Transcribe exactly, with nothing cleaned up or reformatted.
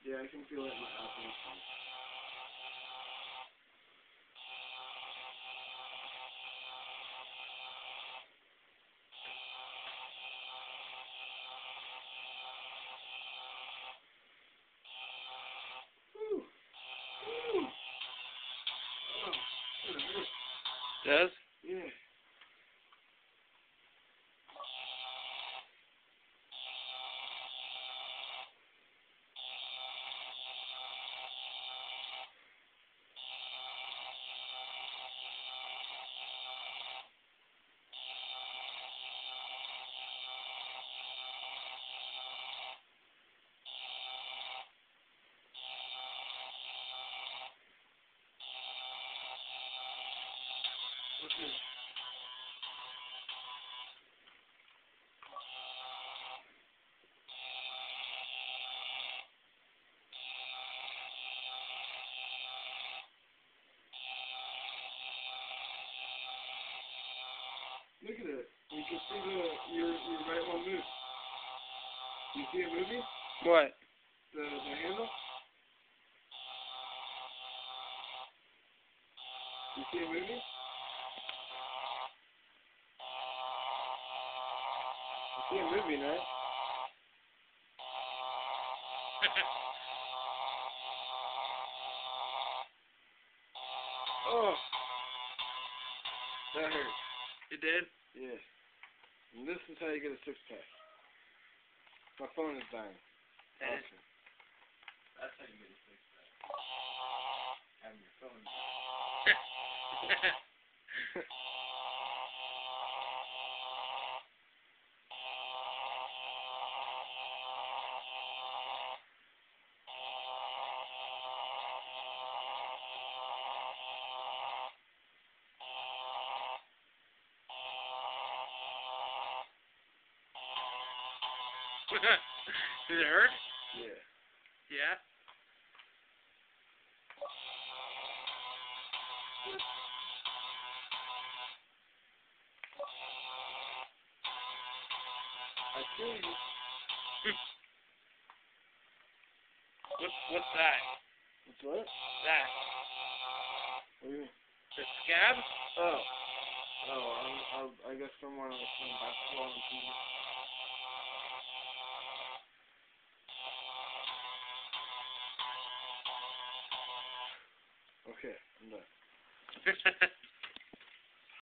Yeah, I can feel it in my abdomen. Woo. Woo. Oh, that hurts. Does? Yeah. Okay. Look at it. You can see the your your right one move. You see it moving? What? The the handle? You see it moving? You see it moving, right? Oh, that hurt. It did? Yeah. And this is how you get a six pack. My phone is dying. That is- Awesome. That's how you get a six pack. Having your phone. Did it hurt? Yeah. Yeah? I feel you. What's, what's that? What's what? That? What do you mean? The scab? Oh. Oh, I'm, I'm, I guess someone was playing basketball on T V. Okay, I'm done.